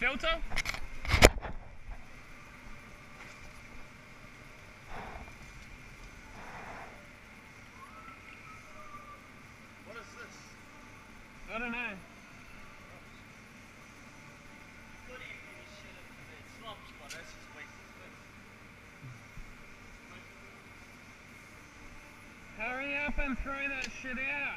filter? What is this? I don't know. Putty and shit it slops, but that's just wasted space. Hurry up and throw that shit out.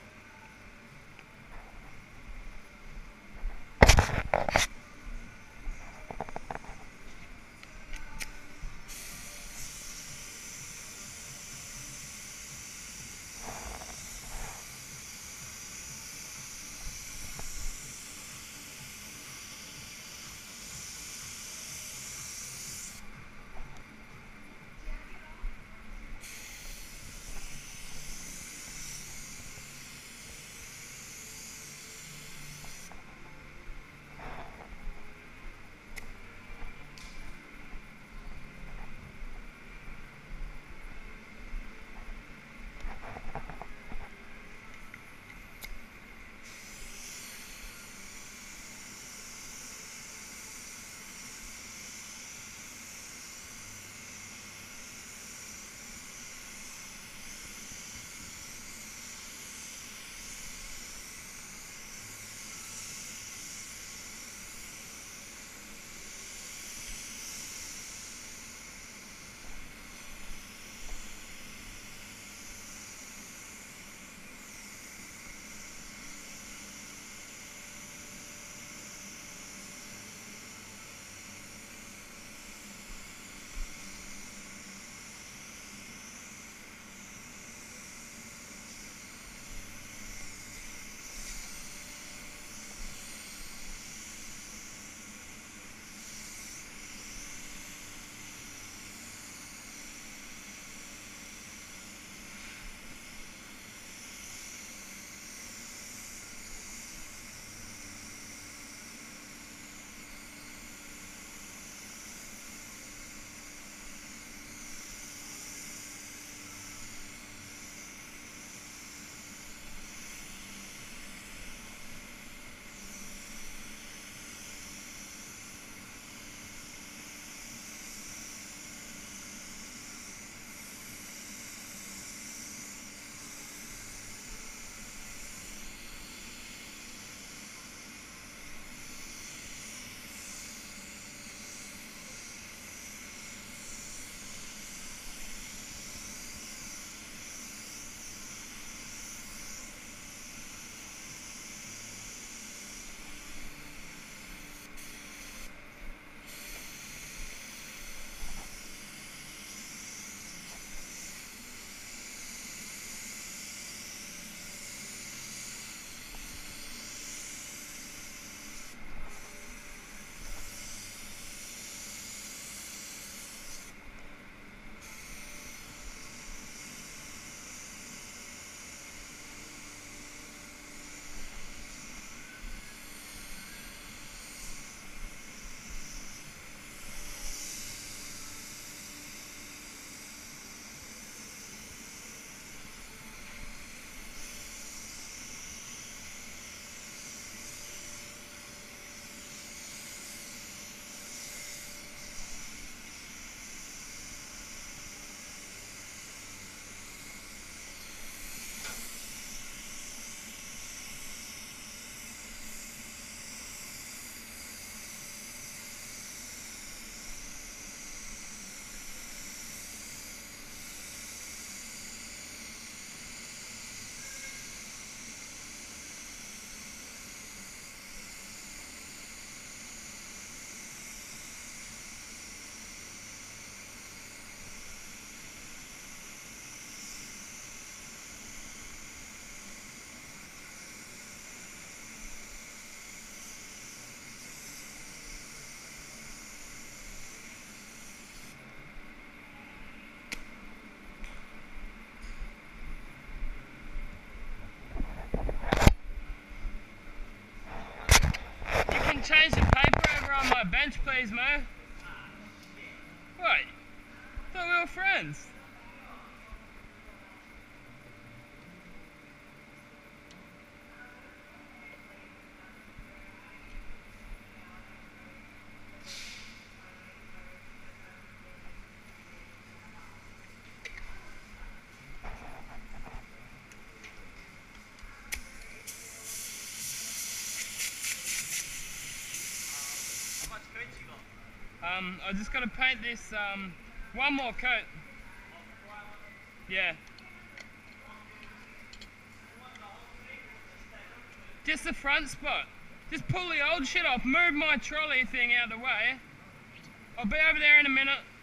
Change the paper over on my bench, please, Mo. What? Thought we were friends. I just got to paint this one more coat. Yeah. Just the front spot. Just pull the old shit off, move my trolley thing out of the way. I'll be over there in a minute.